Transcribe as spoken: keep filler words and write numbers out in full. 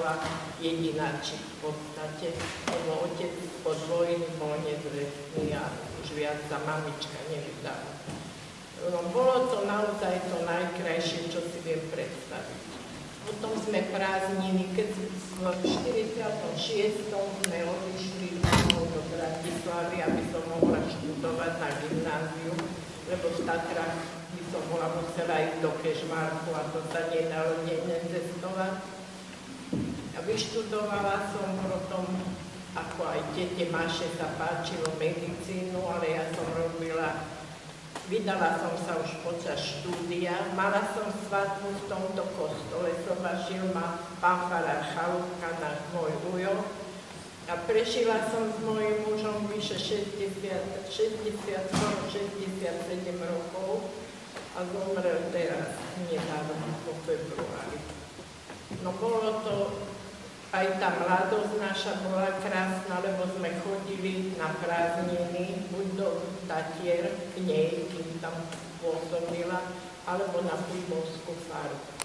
bola jedináčik v podstate, lebo otec pod vojny bol nezvestný a už viac sa mamička nevydala. No, bolo to naozaj to najkrajšie, čo si viem predstaviť. Potom sme prázdniny, keď v štyridsiatom šiestom sme odišli do Bratislavy, aby som mohla študovať na gymnáziu, lebo v Tatrách by som bola musela ísť do Kežmarku a to sa nedalo necestovať. A vyštudovala som potom, ako aj tete Maše sa páčilo medicínu, ale ja som robila, vydala som sa už počas štúdia, mala som svadbu v tomto kostole, sobašil ma pán farár Chalúbka, náš môj ujo, a prežila som s mojím mužom vyše šesťdesiat, šesťdesiat, šesťdesiatsedem rokov a zomrel teraz nedávno po februári. No bolo to, aj tá mladosť naša bola krásna, lebo sme chodili na prázdniny, buď do Tatier k nej, kým tam pôsobila, alebo na Púbovskú faru.